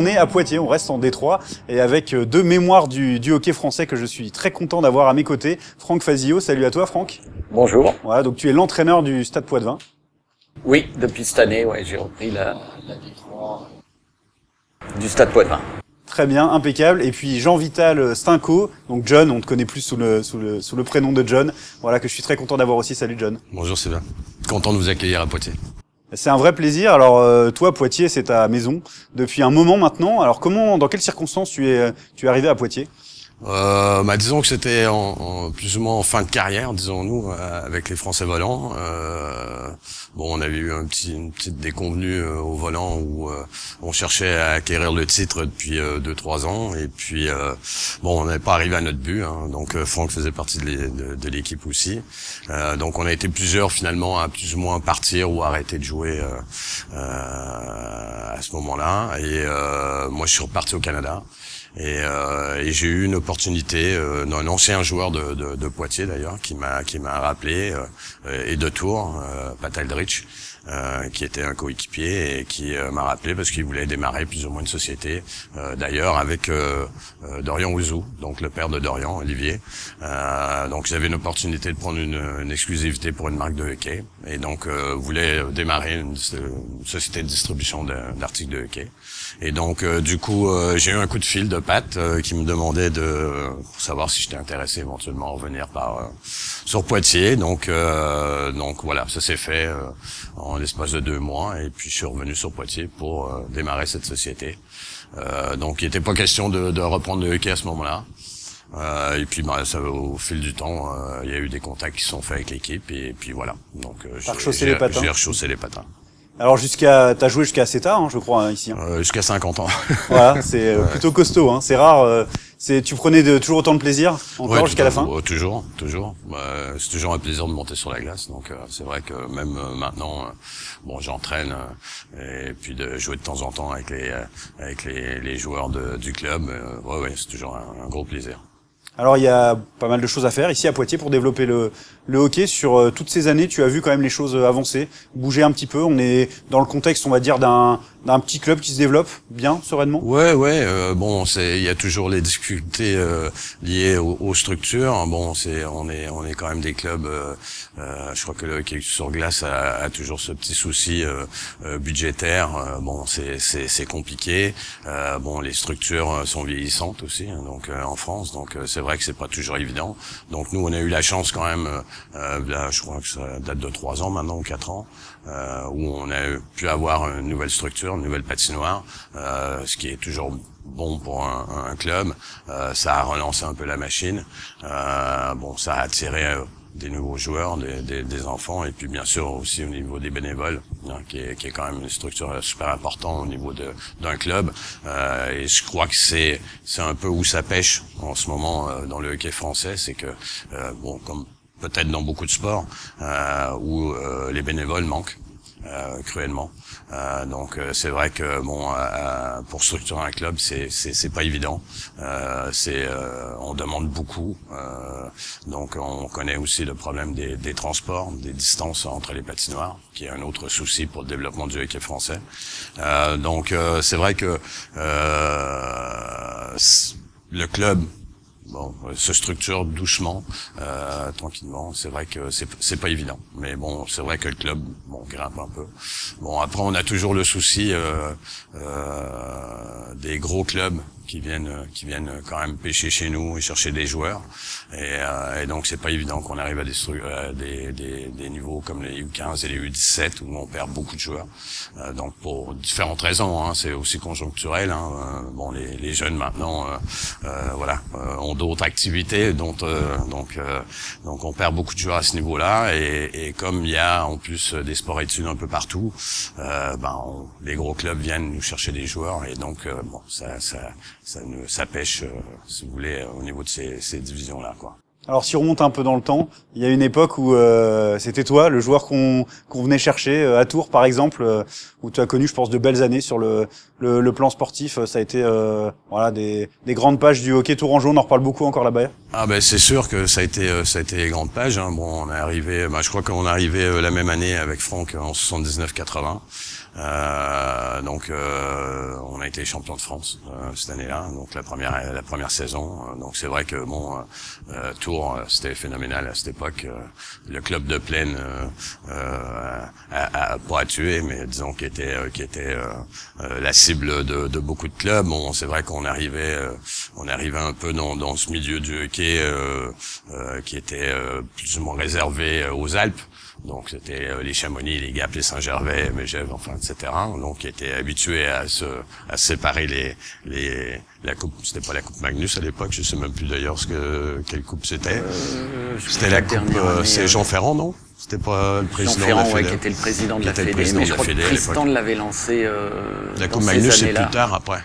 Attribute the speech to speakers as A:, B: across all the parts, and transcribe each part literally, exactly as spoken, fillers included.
A: on est à Poitiers, on reste en Détroit, et avec deux mémoires du, du hockey français que je suis très content d'avoir à mes côtés. Franck Fazio, salut à toi Franck.
B: Bonjour.
A: Voilà, donc tu es l'entraîneur du Stade Poitvin.
B: Oui, depuis cette année, ouais, j'ai repris la, la Détroit du Stade Poitvin.
A: Très bien, impeccable. Et puis Jean-Vital Stinco, donc John, on te connaît plus sous le, sous le, sous le prénom de John. Voilà, que je suis très content d'avoir aussi. Salut John.
C: Bonjour Sylvain. Content de vous accueillir à Poitiers.
A: C'est un vrai plaisir. Alors euh, toi, Poitiers, c'est ta maison depuis un moment maintenant. Alors comment, dans quelles circonstances tu es, tu es arrivé à Poitiers?
C: Euh, bah, disons que c'était en, en, plus ou moins en fin de carrière, disons-nous, euh, avec les Français volants. Euh, bon, on avait eu un petit, une petite déconvenue euh, au volant où euh, on cherchait à acquérir le titre depuis euh, deux, trois ans. Et puis, euh, bon, on n'avait pas arrivé à notre but. Hein, donc, euh, Franck faisait partie de, l'é- de, de l'équipe aussi. Euh, donc, on a été plusieurs finalement à plus ou moins partir ou arrêter de jouer euh, euh, à ce moment-là. Et euh, moi, je suis reparti au Canada. Et, euh, et j'ai eu une opportunité euh, d'un ancien joueur de, de, de Poitiers d'ailleurs qui m'a qui m'a rappelé euh, et de Tours, euh, Pat Aldrich, euh, qui était un coéquipier et qui euh, m'a rappelé parce qu'il voulait démarrer plus ou moins une société, euh, d'ailleurs avec euh, euh, Dorian Ouzou, donc le père de Dorian, Olivier. Euh, donc j'avais une opportunité de prendre une, une exclusivité pour une marque de hockey et donc euh, voulait démarrer une, une société de distribution de, d'articles de hockey. Et donc euh, du coup euh, j'ai eu un coup de fil de Pat euh, qui me demandait de pour savoir si j'étais intéressé éventuellement à revenir par euh, sur Poitiers. Donc euh, donc voilà, ça s'est fait euh, en l'espace de deux mois et puis je suis revenu sur Poitiers pour euh, démarrer cette société. Euh, donc il n'était pas question de, de reprendre le hockey à ce moment-là. Euh, et puis bah, ça, au fil du temps, euh, il y a eu des contacts qui se sont faits avec l'équipe et puis voilà. Donc euh,
A: T'as
C: j'ai,
A: rechaussé
C: j'ai,
A: les patins.
C: j'ai rechaussé les patins.
A: Alors jusqu'à, t'as joué jusqu'à assez tard, hein, je crois, hein, ici. Hein.
C: Euh, jusqu'à cinquante ans.
A: Voilà, c'est euh,
C: Ouais.
A: plutôt costaud. Hein. C'est rare. Euh, c'est, tu prenais de, toujours autant de plaisir encore
C: Ouais,
A: jusqu'à la
C: tout à-
A: fin.
C: ouais, toujours, toujours. Bah, c'est toujours un plaisir de monter sur la glace. Donc euh, c'est vrai que même euh, maintenant, euh, bon, j'entraîne euh, et puis de jouer de temps en temps avec les euh, avec les, les joueurs de, du club. Euh, ouais, ouais, c'est toujours un, un gros plaisir.
A: Alors il y a pas mal de choses à faire ici à Poitiers pour développer le, le hockey. Sur euh, toutes ces années, tu as vu quand même les choses avancer, bouger un petit peu. On est dans le contexte, on va dire, d'un d'un petit club qui se développe bien, sereinement.
C: Ouais, ouais. Euh, bon, c'est il y a toujours les difficultés euh, liées aux, aux structures. Bon, c'est on est on est quand même des clubs. Euh, euh, je crois que le hockey sur glace a, a toujours ce petit souci euh, euh, budgétaire. Euh, bon, c'est c'est c'est compliqué. Euh, bon, les structures sont vieillissantes aussi, hein, donc euh, en France. Donc euh, c'est vrai que c'est pas toujours évident. Donc nous, on a eu la chance quand même. Euh, là, je crois que ça date de trois ans maintenant ou quatre ans, euh, où on a pu avoir une nouvelle structure, une nouvelle patinoire, euh, ce qui est toujours bon pour un, un club. Euh, ça a relancé un peu la machine. Euh, bon, ça a attiré euh, des nouveaux joueurs, des, des, des enfants, et puis bien sûr aussi au niveau des bénévoles, hein, qui, est, qui est quand même une structure super importante au niveau de d'un club. Euh, et je crois que c'est c'est un peu où ça pêche en ce moment euh, dans le hockey français, c'est que euh, bon, comme peut-être dans beaucoup de sports, euh, où euh, les bénévoles manquent euh, cruellement. Euh, donc euh, c'est vrai que bon, euh, pour structurer un club, c'est c'est c'est pas évident. Euh, c'est euh, on demande beaucoup. Euh, donc on connaît aussi le problème des, des transports, des distances entre les patinoires, qui est un autre souci pour le développement du hockey français. Euh, donc euh, c'est vrai que euh, le club bon, se structure doucement, euh, tranquillement. C'est vrai que c'est c'est pas évident, mais bon, c'est vrai que le club, bon, grimpe un peu. Bon, après, on a toujours le souci euh, euh, des gros clubs qui viennent qui viennent quand même pêcher chez nous et chercher des joueurs. Et, euh, et donc c'est pas évident qu'on arrive à des, à des, des, des niveaux comme les U quinze et les U dix-sept où on perd beaucoup de joueurs. Euh, donc pour différentes raisons, hein, c'est aussi conjoncturel. Hein. Euh, bon, les, les jeunes maintenant, euh, euh, voilà, euh, ont d'autres activités, dont euh, donc euh, donc on perd beaucoup de joueurs à ce niveau-là. Et, et comme il y a en plus des sports études un peu partout, euh, ben on, les gros clubs viennent nous chercher des joueurs et donc euh, bon ça ça ça nous ça pêche, euh, si vous voulez, au niveau de ces, ces divisions-là, quoi.
A: Alors si on remonte un peu dans le temps, il y a une époque où euh, c'était toi, le joueur qu'on qu'on venait chercher euh, à Tours par exemple, euh, où tu as connu, je pense, de belles années sur le le, le plan sportif. Ça a été euh, voilà des des grandes pages du hockey tourangeau. On en reparle beaucoup encore là-bas.
C: Ah ben c'est sûr que ça a été ça a été les grandes pages. Hein. Bon, on est arrivé, ben, je crois qu'on est arrivé la même année avec Franck en soixante-dix-neuf quatre-vingts. Euh, donc euh, on a été champion de France euh, cette année-là, donc la première la première saison. Donc c'est vrai que bon, euh, Tours c'était phénoménal à cette époque. Le club de Plaine euh, euh, a, a pas à tuer, mais disons qu'il était euh, qui était euh, euh, la cible de, de beaucoup de clubs. Bon, c'est vrai qu'on arrivait euh, on arrivait un peu dans dans ce milieu du hockey euh, euh, qui était euh, plus ou moins réservé aux Alpes. Donc c'était euh, les Chamonix, les Gap, les Saint-Gervais, Megève, enfin et cetera. Donc qui étaient habitués à se à séparer les les la coupe. C'était pas la coupe Magnus à l'époque, je sais même plus d'ailleurs ce que quelle coupe c'était. Euh, c'était la coupe. Euh, c'est Jean Ferrand, non? C'était pas le président
B: Jean Ferrand,
C: de la Fédé.
B: Ouais, qui était le président de la Fédé.
C: Mais
B: je crois que Tristan l'avait lancé. Euh,
C: la coupe Magnus, c'est plus tard après.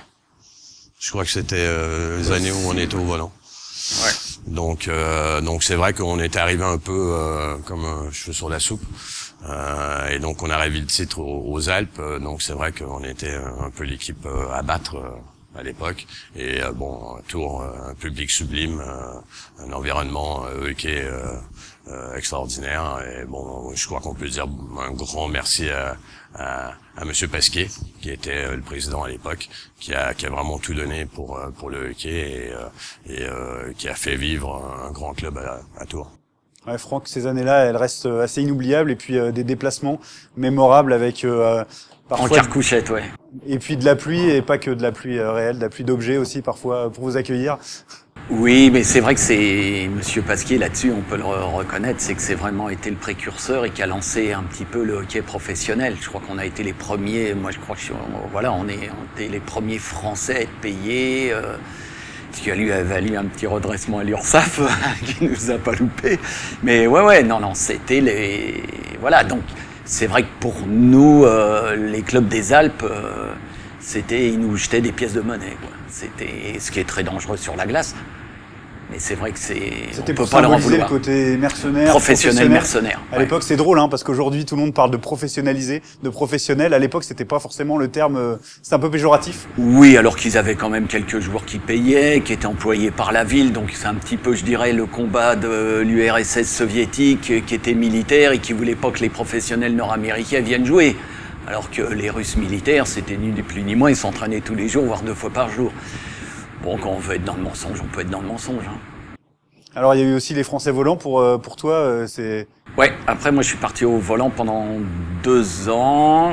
C: Je crois que c'était euh, les années où on était au volant.
B: Ouais.
C: Donc, euh, donc c'est vrai qu'on était arrivé un peu euh, comme un cheveu sur la soupe, euh, et donc on a rêvé le titre aux, aux Alpes. Donc c'est vrai qu'on était un peu l'équipe à battre euh, à l'époque. Et euh, bon, Tours, un public sublime, euh, un environnement euh, qui est euh, euh, extraordinaire. Et bon, je crois qu'on peut dire un grand merci à à, à Monsieur Pasquier, qui était le président à l'époque, qui a qui a vraiment tout donné pour pour le hockey et, et euh, qui a fait vivre un grand club à, à Tours.
A: Ouais, Franck, ces années-là, elles restent assez inoubliables, et puis euh, des déplacements mémorables avec euh,
B: parfois en carcouchette, ouais.
A: Et puis de la pluie, et pas que de la pluie euh, réelle, de la pluie d'objets aussi parfois pour vous accueillir.
B: Oui, mais c'est vrai que c'est Monsieur Pasquier là-dessus, on peut le reconnaître, c'est que c'est vraiment été le précurseur et qui a lancé un petit peu le hockey professionnel. Je crois qu'on a été les premiers. Moi, je crois que voilà, on est on était les premiers Français à être payés. Euh, ce qui a lui a valu un petit redressement à l'URSSAF qui nous a pas loupé. Mais ouais, ouais, non, non, c'était les voilà. Donc c'est vrai que pour nous, euh, les clubs des Alpes, euh, c'était ils nous jetaient des pièces de monnaie, quoi. C'était ce qui est très dangereux sur la glace. Mais c'est vrai que c'est.
A: C'était pour symboliser le côté mercenaire.
B: Professionnel, mercenaire.
A: À l'époque, ouais. C'est drôle, hein, parce qu'aujourd'hui, tout le monde parle de professionnaliser, de professionnel. À l'époque, c'était pas forcément le terme. Euh, c'est un peu péjoratif.
B: Oui, alors qu'ils avaient quand même quelques joueurs qui payaient, qui étaient employés par la ville. Donc c'est un petit peu, je dirais, le combat de l'U R S S soviétique, qui était militaire et qui voulait pas que les professionnels nord-américains viennent jouer. Alors que les Russes militaires, c'était ni plus ni moins, ils s'entraînaient tous les jours, voire deux fois par jour. Bon, quand on veut être dans le mensonge, on peut être dans le mensonge. Hein.
A: Alors, il y a eu aussi les Français volants pour pour toi, c'est.
B: Ouais. Après, moi, je suis parti au volant pendant deux ans.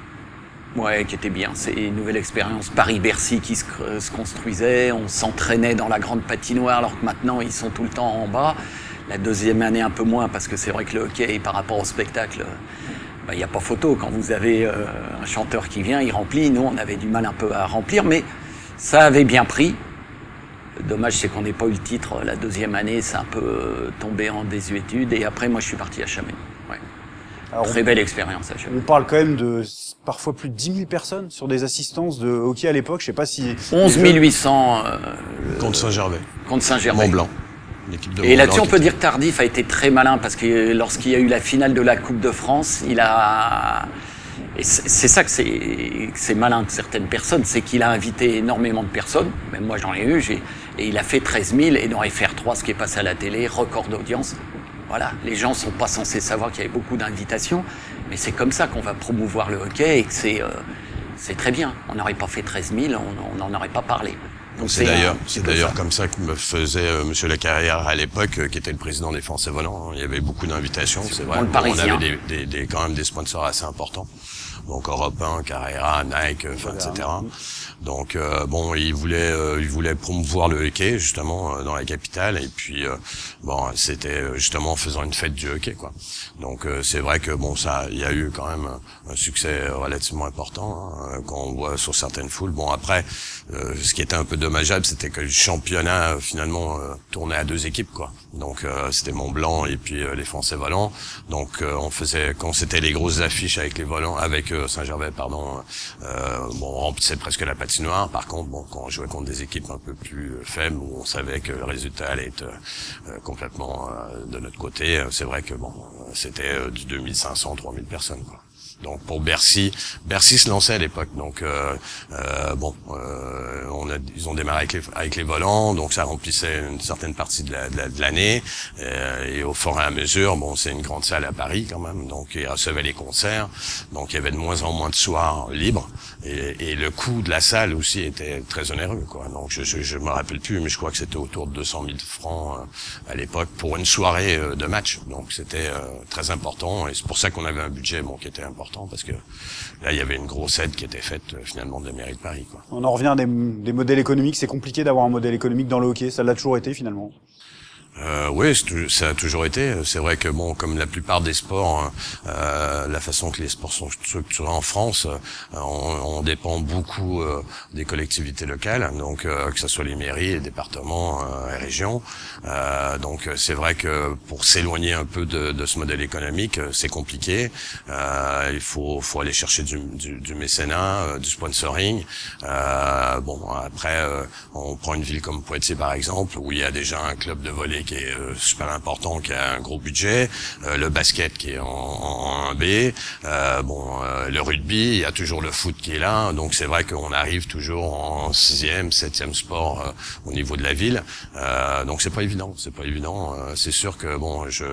B: Ouais, qui était bien. C'est une nouvelle expérience. Paris-Bercy qui se, se construisait. On s'entraînait dans la grande patinoire, alors que maintenant, ils sont tout le temps en bas. La deuxième année, un peu moins, parce que c'est vrai que le hockey, par rapport au spectacle, il n'y a pas photo. Quand vous avez euh, un chanteur qui vient, il remplit. Nous, on avait du mal un peu à remplir, mais ça avait bien pris. Dommage, c'est qu'on n'ait pas eu le titre la deuxième année. C'est un peu tombé en désuétude. Et après, moi, je suis parti à Chamonix. Ouais. Alors, Très on, belle expérience à Chamonix.
A: On parle quand même de parfois plus de dix mille personnes sur des assistances de hockey à l'époque. Je sais pas si...
B: onze mille huit cents. Euh,
C: contre Saint-Gervais.
B: Contre Saint-Gervais.
C: Mont-Blanc.
B: Et là-dessus, on peut dire que Tardif a été très malin parce que lorsqu'il y a eu la finale de la Coupe de France, il a... Et c'est ça que c'est malin de certaines personnes, c'est qu'il a invité énormément de personnes, même moi j'en ai eu, et il a fait treize mille, et dans F R trois, ce qui est passé à la télé, record d'audience. Voilà, les gens sont pas censés savoir qu'il y avait beaucoup d'invitations, mais c'est comme ça qu'on va promouvoir le hockey, et que c'est euh, c'est très bien. On n'aurait pas fait treize mille, on n'en aurait pas parlé.
C: C'est d'ailleurs, c'est d'ailleurs comme ça que me faisait euh, Monsieur Lecarrière à l'époque, euh, qui était le président des Français volants. Il y avait beaucoup d'invitations, c'est vrai.
B: Bon,
C: on avait des, des, des, quand même des sponsors assez importants. Donc Europe un, Carrera, Nike, enfin, et cetera. Donc euh, bon, il voulait, euh, il voulait promouvoir le hockey justement euh, dans la capitale, et puis euh, bon, c'était justement en faisant une fête du hockey, quoi. Donc euh, c'est vrai que bon, ça, il y a eu quand même un, un succès relativement important hein, quand on voit sur certaines foules. Bon après, euh, ce qui était un peu dommageable, c'était que le championnat euh, finalement euh, tournait à deux équipes, quoi. Donc euh, c'était Mont-Blanc et puis euh, les Français volants. Donc euh, on faisait, quand c'était les grosses affiches avec les volants, avec euh, Saint-Gervais, pardon, euh, bon, on remplissait presque la patinoire. Par contre, bon, quand on jouait contre des équipes un peu plus euh, faibles, où on savait que le résultat allait être euh, complètement euh, de notre côté, euh, c'est vrai que bon, c'était euh, du deux mille cinq cents, trois mille personnes, quoi. Donc pour Bercy, Bercy se lançait à l'époque. Donc euh, euh, bon, euh, on a, ils ont démarré avec les, avec les volants, donc ça remplissait une certaine partie de la, de la, de l'année. Euh, et au fur et à mesure, bon, c'est une grande salle à Paris quand même, donc ils recevaient les concerts. Donc il y avait de moins en moins de soirs libres. Et, et le coût de la salle aussi était très onéreux, quoi. Donc je, je, je me rappelle plus, mais je crois que c'était autour de deux cent mille francs euh, à l'époque pour une soirée euh, de match. Donc c'était euh, très important, et c'est pour ça qu'on avait un budget bon qui était important, parce que là il y avait une grosse aide qui était faite euh, finalement de la mairie de Paris, quoi.
A: On en revient à des, des modèles économiques. C'est compliqué d'avoir un modèle économique dans le hockey. Ça l'a toujours été finalement.
C: Euh, oui, ça a toujours été. C'est vrai que bon, comme la plupart des sports, euh, la façon que les sports sont structurés en France, euh, on, on dépend beaucoup euh, des collectivités locales, donc euh, que ce soit les mairies, les départements, euh, les régions. Euh, donc c'est vrai que pour s'éloigner un peu de, de ce modèle économique, c'est compliqué. Euh, il faut, faut aller chercher du, du, du mécénat, euh, du sponsoring. Euh, bon, après, euh, on prend une ville comme Poitiers par exemple, où il y a déjà un club de volley qui est euh, super important, qui a un gros budget, euh, le basket qui est en, en un B, euh, bon, euh, le rugby, il y a toujours le foot qui est là, donc c'est vrai qu'on arrive toujours en sixième, septième sport euh, au niveau de la ville, euh, donc c'est pas évident, c'est pas évident. Euh, c'est sûr que bon, je,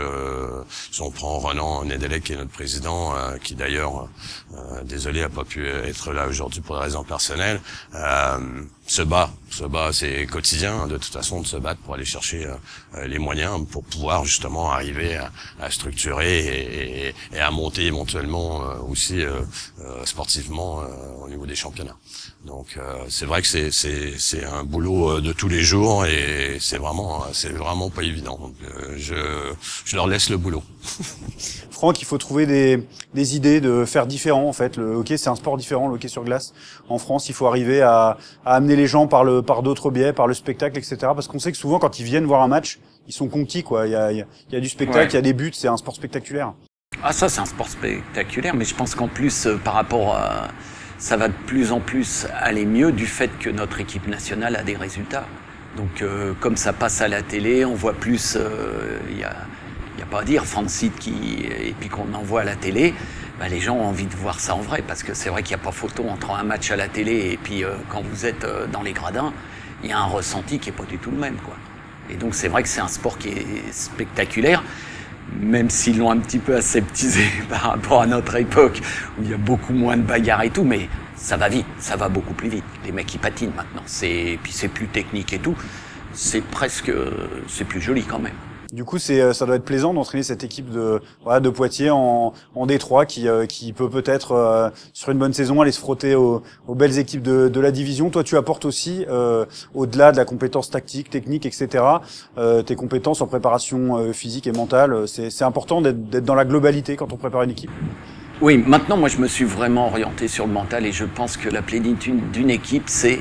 C: si on prend Ronan Nedelec qui est notre président, euh, qui d'ailleurs, euh, désolé, a pas pu être là aujourd'hui pour des raisons personnelles. Euh, se bat, se bat, c'est quotidien de toute façon de se battre pour aller chercher euh, les moyens pour pouvoir justement arriver à, à structurer et, et, et à monter éventuellement euh, aussi euh, euh, sportivement euh, au niveau des championnats. Donc euh, c'est vrai que c'est c'est c'est un boulot de tous les jours et c'est vraiment c'est vraiment pas évident. Donc, euh, je je leur laisse le boulot.
A: Franck, il faut trouver des, des idées de faire différent en fait. Le hockey, c'est un sport différent, le hockey sur glace. En France, il faut arriver à, à amener les gens par le par d'autres biais, par le spectacle, et cetera. Parce qu'on sait que souvent, quand ils viennent voir un match, ils sont conquis, quoi. Il y a, il y a, il y a du spectacle, ouais. Il y a des buts, c'est un sport spectaculaire.
B: Ah ça, c'est un sport spectaculaire, mais je pense qu'en plus, euh, par rapport à... ça va de plus en plus aller mieux du fait que notre équipe nationale a des résultats. Donc euh, comme ça passe à la télé, on voit plus... Il euh, y a... Il n'y a pas à dire, Francis qui et puis qu'on envoie à la télé, bah les gens ont envie de voir ça en vrai, parce que c'est vrai qu'il n'y a pas photo entre un match à la télé et puis euh, quand vous êtes euh, dans les gradins, il y a un ressenti qui n'est pas du tout le même, quoi. Et donc c'est vrai que c'est un sport qui est spectaculaire, même s'ils l'ont un petit peu aseptisé par rapport à notre époque, où il y a beaucoup moins de bagarres et tout, mais ça va vite, ça va beaucoup plus vite. Les mecs, ils patinent maintenant, c'est, puis c'est plus technique et tout, c'est presque, c'est plus joli quand même.
A: Du coup, c'est, ça doit être plaisant d'entraîner cette équipe de, voilà, de Poitiers en, en D trois qui, euh, qui peut peut-être, euh, sur une bonne saison, aller se frotter aux, aux belles équipes de, de la division. Toi, tu apportes aussi, euh, au-delà de la compétence tactique, technique, et cetera, euh, tes compétences en préparation euh, physique et mentale. C'est, c'est important d'être, d'être dans la globalité quand on prépare une équipe.
B: Oui, maintenant, moi, je me suis vraiment orienté sur le mental et je pense que la plénitude d'une équipe, c'est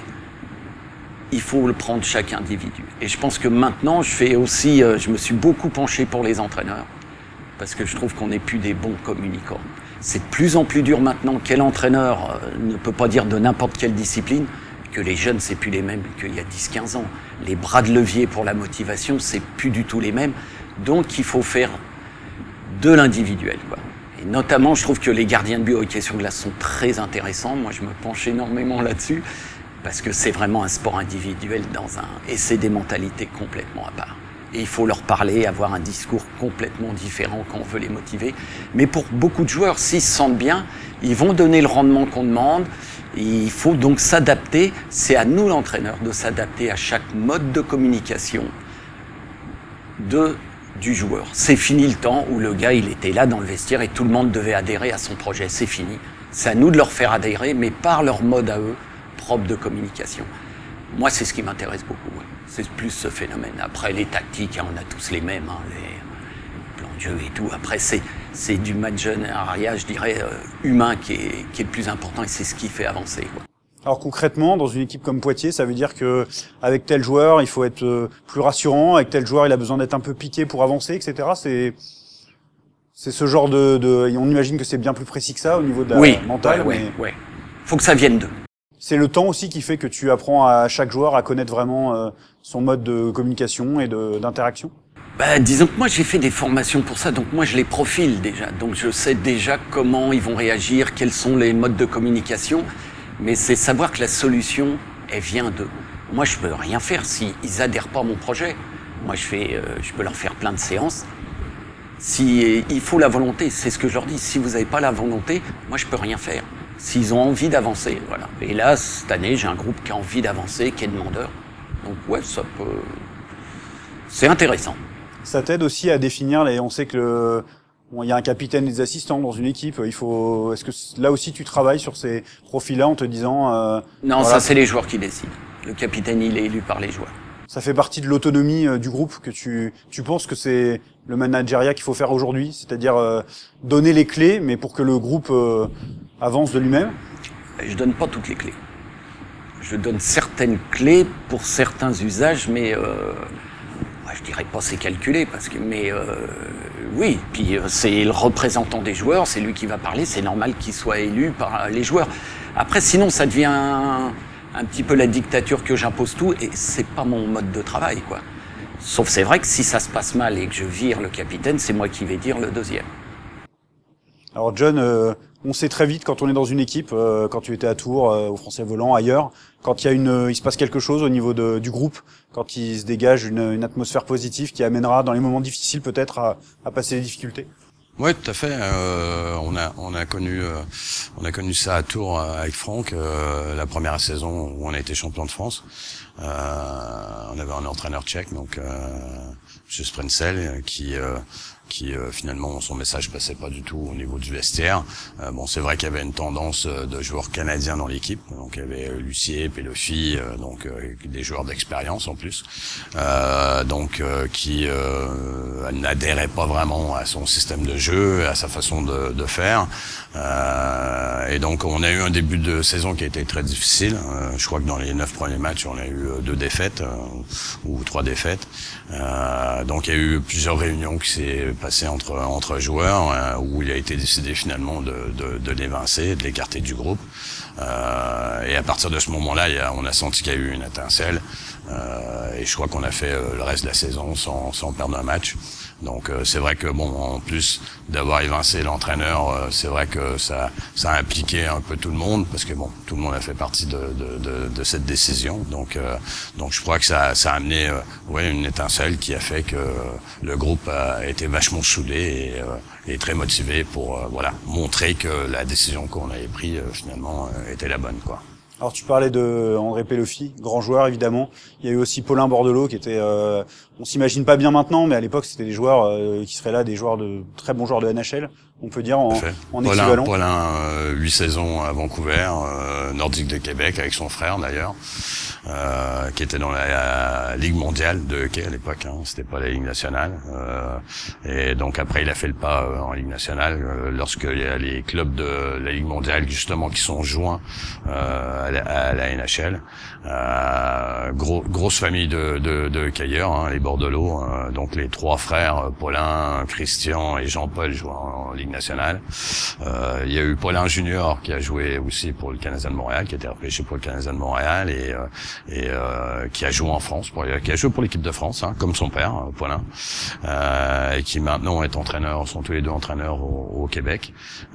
B: il faut le prendre chaque individu. Et je pense que maintenant, je fais aussi, euh, je me suis beaucoup penché pour les entraîneurs, parce que je trouve qu'on n'est plus des bons communicants. C'est de plus en plus dur maintenant. Quel entraîneur euh, ne peut pas dire de n'importe quelle discipline que les jeunes, c'est plus les mêmes qu'il y a dix quinze ans. Les bras de levier pour la motivation, c'est plus du tout les mêmes. Donc, il faut faire de l'individuel, quoi. Et notamment, je trouve que les gardiens de but au hockey sur glace sont très intéressants. Moi, je me penche énormément là-dessus, parce que c'est vraiment un sport individuel dans un... et c'est des mentalités complètement à part. Et il faut leur parler, avoir un discours complètement différent quand on veut les motiver. Mais pour beaucoup de joueurs, s'ils se sentent bien, ils vont donner le rendement qu'on demande. Il faut donc s'adapter. C'est à nous, l'entraîneur, de s'adapter à chaque mode de communication de, du joueur. C'est fini le temps où le gars, il était là dans le vestiaire et tout le monde devait adhérer à son projet. C'est fini. C'est à nous de leur faire adhérer, mais par leur mode à eux, propre de communication. Moi, c'est ce qui m'intéresse beaucoup. Ouais. C'est plus ce phénomène. Après, les tactiques, hein, on a tous les mêmes, hein, les plans de jeu et tout. Après, c'est, c'est du manageriat, je dirais, euh, humain qui est, qui est le plus important et c'est ce qui fait avancer, quoi.
A: Alors concrètement, dans une équipe comme Poitiers, ça veut dire que avec tel joueur, il faut être euh, plus rassurant. Avec tel joueur, il a besoin d'être un peu piqué pour avancer, et cetera. C'est c'est ce genre de, de... On imagine que c'est bien plus précis que ça au niveau de la
B: oui,
A: mentale.
B: Oui,
A: mais...
B: oui, oui. Faut que ça vienne d'eux.
A: C'est le temps aussi qui fait que tu apprends à chaque joueur à connaître vraiment euh, son mode de communication et de, d'interaction.
B: Bah, disons que moi j'ai fait des formations pour ça, donc moi je les profile déjà, donc je sais déjà comment ils vont réagir, quels sont les modes de communication, mais c'est savoir que la solution, elle vient d'eux. Moi je peux rien faire s'ils adhèrent pas à mon projet. Moi je fais, euh, je peux leur faire plein de séances. Si il faut la volonté, c'est ce que je leur dis. Si vous n'avez pas la volonté, moi je peux rien faire. S'ils ont envie d'avancer, voilà. Et là cette année j'ai un groupe qui a envie d'avancer, qui est demandeur. Donc ouais, ça peut, c'est intéressant.
A: Ça t'aide aussi à définir les. On sait que le, bon, il y a un capitaine et des assistants dans une équipe. Il faut. Est-ce que là aussi tu travailles sur ces profils-là en te disant. Euh,
B: non,
A: voilà,
B: ça c'est les joueurs qui décident. Le capitaine, il est élu par les joueurs.
A: Ça fait partie de l'autonomie euh, du groupe que tu. Tu penses que c'est le managériat qu'il faut faire aujourd'hui, c'est-à-dire euh, donner les clés, mais pour que le groupe euh, avance de lui-même.
B: Je donne pas toutes les clés. Je donne certaines clés pour certains usages, mais. Euh, Je dirais pas c'est calculé, parce que, mais euh, oui, puis euh, c'est le représentant des joueurs, c'est lui qui va parler, c'est normal qu'il soit élu par les joueurs. Après, sinon, ça devient un, un petit peu la dictature que j'impose tout, et c'est pas mon mode de travail, quoi. Sauf c'est vrai que si ça se passe mal et que je vire le capitaine, c'est moi qui vais dire le deuxième.
A: Alors John, euh, on sait très vite quand on est dans une équipe, euh, quand tu étais à Tours, euh, au Français Volant, ailleurs, quand il y a une, il se passe quelque chose au niveau de, du groupe, quand il se dégage une, une atmosphère positive qui amènera dans les moments difficiles peut-être à, à passer les difficultés.
C: Oui, tout à fait. Euh, on a on a connu euh, on a connu ça à Tours euh, avec Franck, euh, la première saison où on a été champion de France. Euh, on avait un entraîneur tchèque, donc euh, M. Sprensel, qui euh, qui euh, finalement son message passait pas du tout au niveau du vestiaire. Euh, bon, c'est vrai qu'il y avait une tendance de joueurs canadiens dans l'équipe, donc il y avait Lucier, Pélofi, euh, donc euh, des joueurs d'expérience en plus, euh, donc euh, qui euh, n'adhéraient pas vraiment à son système de jeu, à sa façon de, de faire. Euh, et donc on a eu un début de saison qui a été très difficile. Euh, je crois que dans les neuf premiers matchs, on a eu deux défaites euh, ou trois défaites. Euh, donc il y a eu plusieurs réunions qui s'est passées entre entre joueurs euh, où il a été décidé finalement de de, de l'évincer, de l'écarter du groupe. Euh, et à partir de ce moment-là, il y a, on a senti qu'il y a eu une étincelle. Euh, et je crois qu'on a fait euh, le reste de la saison sans sans perdre un match. Donc euh, c'est vrai que bon, en plus d'avoir évincé l'entraîneur, euh, c'est vrai que ça ça a impliqué un peu tout le monde, parce que bon, tout le monde a fait partie de de de, de cette décision. Donc euh, donc je crois que ça ça a amené euh, ouais une étincelle qui a fait que euh, le groupe a été vachement soudé et, euh, et très motivé pour euh, voilà montrer que la décision qu'on avait prise euh, finalement euh, était la bonne, quoi.
A: Alors tu parlais de André Pélofi, grand joueur évidemment. Il y a eu aussi Paulin Bordelot qui était, euh, on s'imagine pas bien maintenant, mais à l'époque c'était des joueurs euh, qui seraient là, des joueurs de très bons joueurs de N H L, on peut dire en, en
C: Paulin,
A: équivalent.
C: Paulin, euh, huit saisons à Vancouver, euh, Nordique de Québec avec son frère d'ailleurs, euh, qui était dans la, la Ligue mondiale de hockey à l'époque. Hein, c'était pas la Ligue nationale. Euh, et donc après il a fait le pas euh, en Ligue nationale euh, lorsqu'il y a les clubs de la Ligue mondiale justement qui sont joints euh, à, la, à la N H L. Euh, gros, grosse famille de, de, de hockeyeurs, hein, les Bordelot, euh, donc les trois frères, Paulin, Christian et Jean-Paul jouent en, en Ligue nationale. Euh, il y a eu Paulin Junior qui a joué aussi pour le Canadien de Montréal, qui a été repêché pour le Canadien de Montréal et, euh, et euh, qui a joué en France, pour, qui a joué pour l'équipe de France, hein, comme son père, Paulin, euh, et qui maintenant est entraîneur, sont tous les deux entraîneurs au, au Québec.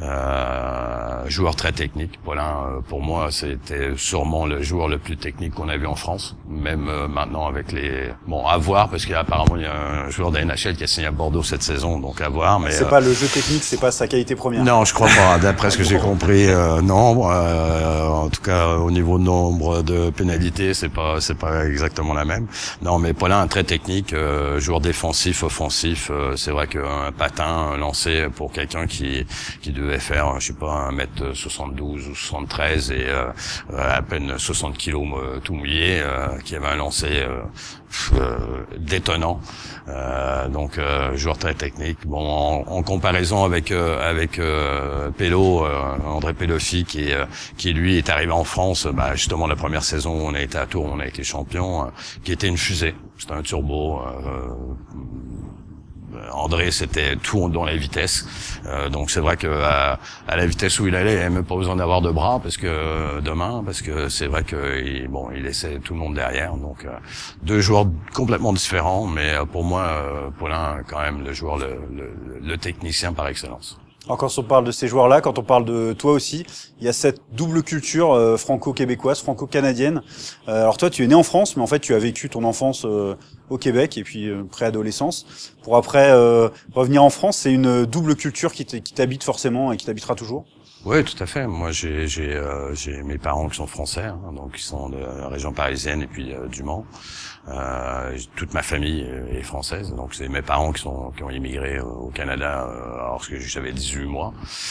C: Euh, joueur très technique. Paulin, pour moi, c'était sûrement le joueur le plus technique qu'on a vu en France, même euh, maintenant avec les bon à voir, parce qu'apparemment il y a un joueur de N H L qui a signé à Bordeaux cette saison, donc à voir. Mais
A: c'est
C: euh,
A: pas le jeu technique, c'est pas sa qualité première.
C: Non, je crois pas. D'après ce que j'ai compris, euh, non. Euh, en tout cas, au niveau nombre de pénalités, c'est pas c'est pas exactement la même. Non, mais Paulin très technique, euh, joueur défensif, offensif. Euh, c'est vrai qu'un patin lancé pour quelqu'un qui qui devait faire, je sais pas, un mètre soixante-douze ou soixante-treize et euh, à peine soixante kilos euh, tout mouillé, euh, qui avait un lancer euh, euh, détonnant. Euh, donc euh, joueur très technique. Bon, en, en comparaison avec euh, avec euh, Pélo, euh, André Pélofi, qui euh, qui lui est arrivé en France, bah, justement la première saison où on a été à Tours, on a été champion, euh, qui était une fusée. C'était un turbo. Euh, André, c'était tout dans la vitesse. Euh, donc c'est vrai que à, à la vitesse où il allait, il n'avait même pas besoin d'avoir de bras parce que de main, parce que c'est vrai que il, bon, il laissait tout le monde derrière. Donc euh, deux joueurs complètement différents, mais pour moi, euh, Paulin quand même le joueur, le, le, le technicien par excellence.
A: Alors quand on parle de ces joueurs-là, quand on parle de toi aussi, il y a cette double culture euh, franco-québécoise, franco-canadienne. Euh, alors toi, tu es né en France, mais en fait, tu as vécu ton enfance euh, au Québec et puis euh, préadolescence. Pour après euh, revenir en France, c'est une double culture qui t'habite forcément et qui t'habitera toujours.
C: Oui, tout à fait. Moi, j'ai j'ai euh, j'ai mes parents qui sont français, hein, donc ils sont de la région parisienne et puis euh, du Mans. Euh, toute ma famille est française, donc c'est mes parents qui sont qui ont immigré au Canada euh, lorsque j'avais dix-huit mois.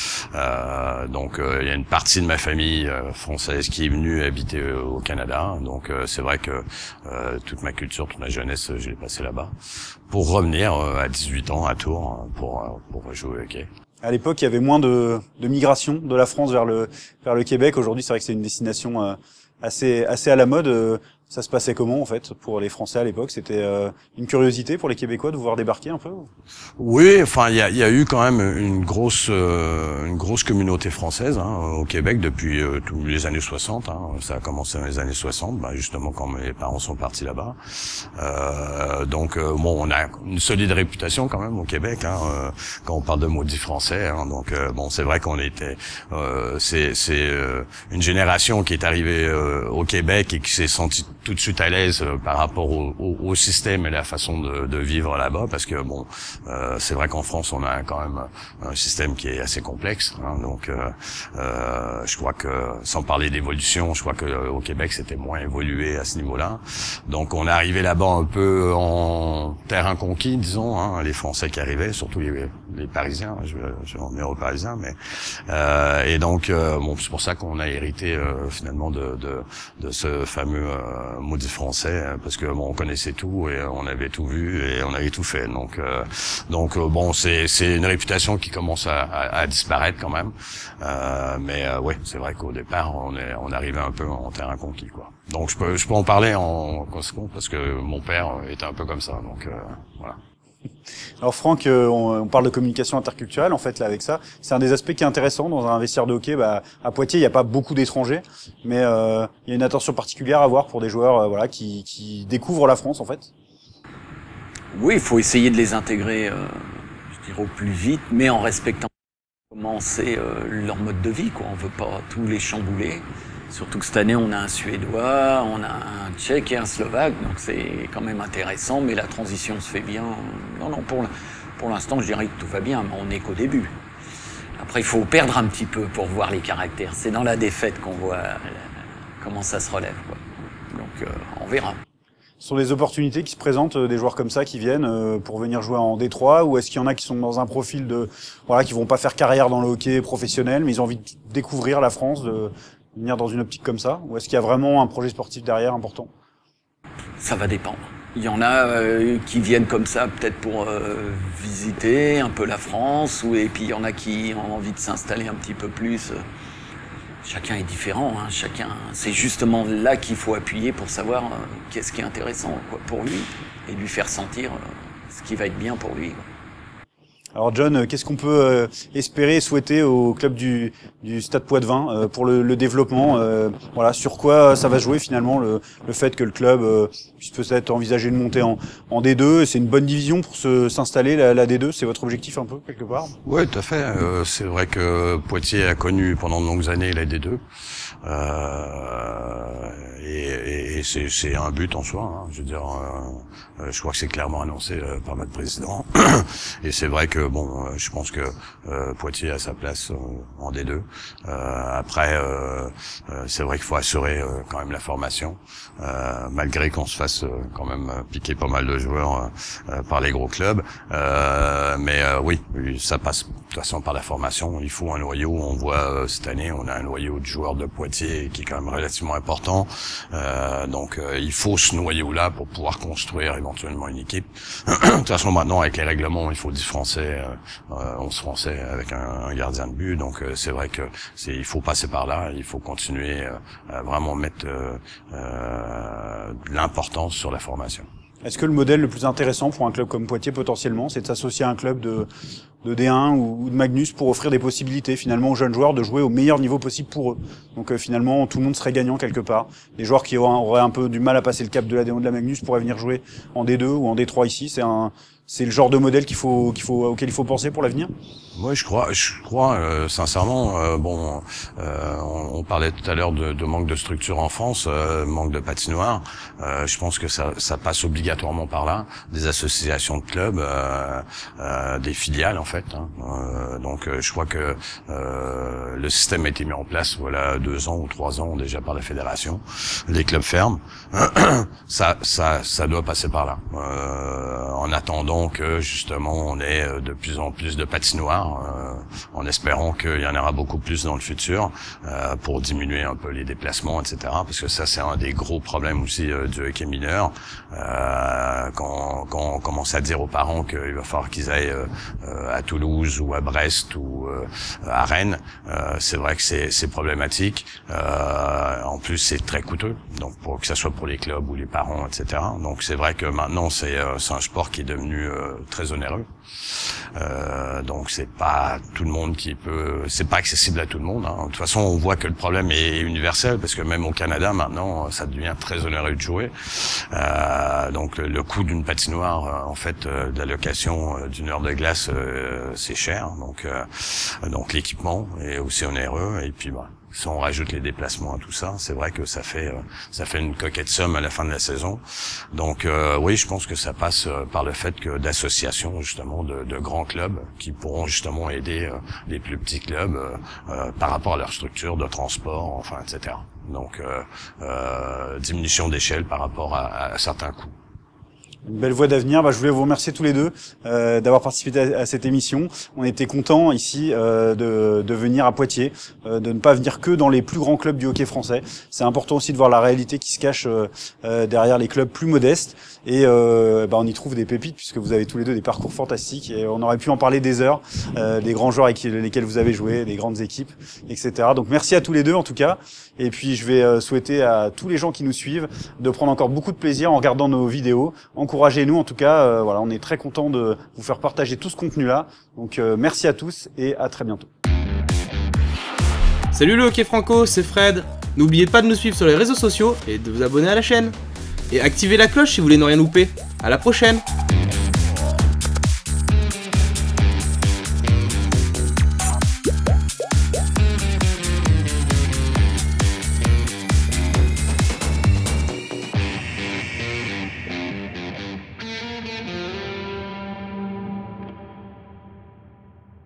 C: Euh, donc euh, il y a une partie de ma famille euh, française qui est venue habiter euh, au Canada. Donc euh, c'est vrai que euh, toute ma culture, toute ma jeunesse, je l'ai passée là-bas pour revenir euh, à dix-huit ans à Tours pour pour jouer au hockey.
A: À l'époque, il y avait moins de, de migration de la France vers le vers le Québec. Aujourd'hui, c'est vrai que c'est une destination euh, assez assez à la mode. Euh, ça se passait comment en fait pour les Français à l'époque? C'était euh, une curiosité pour les Québécois de vous voir débarquer un peu?
C: Oui, enfin il y a, y a eu quand même une grosse euh, une grosse communauté française hein, au Québec depuis euh, tous les années soixante. Hein. Ça a commencé dans les années soixante, bah, justement quand mes parents sont partis là-bas. Euh, donc euh, bon, on a une solide réputation quand même au Québec hein, euh, quand on parle de maudits français. Hein. Donc euh, bon, c'est vrai qu'on était euh, c'est c'est euh, une génération qui est arrivée euh, au Québec et qui s'est sentie tout de suite à l'aise euh, par rapport au, au, au système et la façon de, de vivre là-bas, parce que bon, euh, c'est vrai qu'en France on a quand même un système qui est assez complexe. Hein, donc, euh, euh, je crois que, sans parler d'évolution, je crois que euh, au Québec c'était moins évolué à ce niveau-là. Donc, on est arrivé là-bas un peu en terrain conquis, disons, hein, les Français qui arrivaient, surtout les, les Parisiens. Je vais, je vais en venir aux Parisiens, mais euh, et donc euh, bon, c'est pour ça qu'on a hérité euh, finalement de, de, de ce fameux euh, maudit français, parce que bon, on connaissait tout et on avait tout vu et on avait tout fait. Donc, euh, donc euh, bon, c'est c'est une réputation qui commence à, à, à disparaître quand même. Euh, mais euh, ouais, c'est vrai qu'au départ, on est on arrivait un peu en terrain conquis, quoi. Donc je peux je peux en parler en conséquence parce que mon père était un peu comme ça. Donc euh, voilà.
A: Alors Franck, euh, on, on parle de communication interculturelle en fait là avec ça. C'est un des aspects qui est intéressant dans un vestiaire de hockey. Bah, à Poitiers, il n'y a pas beaucoup d'étrangers, mais euh, il y a une attention particulière à avoir pour des joueurs euh, voilà qui, qui découvrent la France en fait.
B: Oui, il faut essayer de les intégrer, euh, je dirais au plus vite, mais en respectant comment c'est euh, leur mode de vie, quoi. On veut pas tous les chambouler. Surtout que cette année, on a un Suédois, on a un Tchèque et un Slovaque, donc c'est quand même intéressant, mais la transition se fait bien. Non, non, pour, pour l'instant, je dirais que tout va bien, mais on n'est qu'au début. Après, il faut perdre un petit peu pour voir les caractères. C'est dans la défaite qu'on voit euh, comment ça se relève, quoi. Donc, euh, on verra.
A: Ce sont des opportunités qui se présentent, euh, des joueurs comme ça qui viennent euh, pour venir jouer en Détroit, ou est-ce qu'il y en a qui sont dans un profil de voilà, qui vont pas faire carrière dans le hockey professionnel, mais ils ont envie de découvrir la France, de venir dans une optique comme ça, ou est-ce qu'il y a vraiment un projet sportif derrière important?
B: Ça va dépendre. Il y en a euh, qui viennent comme ça peut-être pour euh, visiter un peu la France, ou, et puis il y en a qui ont envie de s'installer un petit peu plus. Chacun est différent, hein. Chacun, c'est justement là qu'il faut appuyer pour savoir euh, qu'est-ce qui est intéressant, quoi, pour lui, et lui faire sentir euh, ce qui va être bien pour lui, quoi.
A: Alors John, qu'est-ce qu'on peut euh, espérer et souhaiter au club du, du Stade Poitevin euh, pour le, le développement euh, voilà, sur quoi ça va jouer finalement le, le fait que le club euh, puisse peut-être envisager une montée en, en D deux? C'est une bonne division pour se, s'installer, la, la D deux, c'est votre objectif un peu, quelque part?
C: Oui, tout à fait. Euh, c'est vrai que Poitiers a connu pendant de longues années la D deux. Euh, et, et, et c'est, c'est un but en soi. Hein. Je veux dire, euh, je crois que c'est clairement annoncé euh, par notre président. Et c'est vrai que bon, euh, je pense que euh, Poitiers a sa place euh, en D deux. Euh, après, euh, euh, c'est vrai qu'il faut assurer euh, quand même la formation, euh, malgré qu'on se fasse euh, quand même piquer pas mal de joueurs euh, par les gros clubs. Euh, mais euh, oui, ça passe de toute façon par la formation. Il faut un noyau. On voit euh, cette année, on a un noyau de joueurs de Poitiers qui est quand même relativement important. Euh, donc euh, il faut ce noyau-là pour pouvoir construire éventuellement une équipe. De toute façon, maintenant, avec les règlements, il faut dix Français, euh, onze Français avec un, un gardien de but. Donc euh, c'est vrai que c'est, il faut passer par là. Il faut continuer euh, à vraiment mettre euh, euh, de l'importance sur la formation.
A: Est-ce que le modèle le plus intéressant pour un club comme Poitiers potentiellement, c'est de s'associer à un club de, de D un ou de Magnus pour offrir des possibilités finalement aux jeunes joueurs de jouer au meilleur niveau possible pour eux. Donc euh, finalement tout le monde serait gagnant quelque part. Les joueurs qui auraient, auraient un peu du mal à passer le cap de la D un ou de la Magnus pourraient venir jouer en D deux ou en D trois ici. C'est un C'est le genre de modèle qu'il faut, qu'il faut, auquel il faut penser pour l'avenir.
C: Moi, je crois, je crois euh, sincèrement. Euh, bon, euh, on, on parlait tout à l'heure de, de manque de structure en France, euh, manque de patinoire. Euh, je pense que ça, ça passe obligatoirement par là, des associations de clubs, euh, euh, des filiales en fait. Hein. Euh, donc, euh, je crois que euh, le système a été mis en place, voilà, deux ans ou trois ans déjà par la fédération. Les clubs ferment. ça, ça, ça doit passer par là. Euh, en attendant que justement on ait de plus en plus de patinoires, euh, en espérant qu'il y en aura beaucoup plus dans le futur euh, pour diminuer un peu les déplacements, et cetera. Parce que ça c'est un des gros problèmes aussi euh, du hockey mineur. Euh, quand, quand on commence à dire aux parents qu'il va falloir qu'ils aillent euh, à Toulouse ou à Brest ou euh, à Rennes, euh, c'est vrai que c'est, c'est problématique. Euh, en plus c'est très coûteux, donc pour que ça soit pour les clubs ou les parents, et cetera. Donc c'est vrai que maintenant c'est, euh, c'est un sport qui est devenu euh, très onéreux. Euh, donc c'est pas tout le monde qui peut, c'est pas accessible à tout le monde. Hein. De toute façon, on voit que le problème est universel parce que même au Canada maintenant, ça devient très onéreux de jouer. Euh, donc le coût d'une patinoire, en fait, euh, de la location euh, d'une heure de glace, euh, c'est cher. Donc euh, donc l'équipement est aussi onéreux et puis bah, si on rajoute les déplacements à tout ça, c'est vrai que ça fait euh, ça fait une coquette somme à la fin de la saison. Donc euh, oui, je pense que ça passe euh, par le fait que d'associations justement de, de grands clubs qui pourront justement aider euh, les plus petits clubs euh, euh, par rapport à leur structure de transport, enfin et cetera. Donc euh, euh, diminution d'échelle par rapport à, à certains coûts.
A: Une belle voie d'avenir. Bah, je voulais vous remercier tous les deux euh, d'avoir participé à, à cette émission. On était contents ici euh, de, de venir à Poitiers, euh, de ne pas venir que dans les plus grands clubs du hockey français. C'est important aussi de voir la réalité qui se cache euh, euh, derrière les clubs plus modestes. Et euh, bah, on y trouve des pépites puisque vous avez tous les deux des parcours fantastiques. Et on aurait pu en parler des heures, euh, des grands joueurs avec lesquels vous avez joué, des grandes équipes, et cetera. Donc merci à tous les deux en tout cas. Et puis je vais euh, souhaiter à tous les gens qui nous suivent de prendre encore beaucoup de plaisir en regardant nos vidéos. Encouragez-nous en tout cas, euh, voilà, on est très content de vous faire partager tout ce contenu-là. Donc euh, merci à tous et à très bientôt.
D: Salut le hockey franco, c'est Fred. N'oubliez pas de nous suivre sur les réseaux sociaux et de vous abonner à la chaîne. Et activez la cloche si vous voulez ne rien louper. À la prochaine.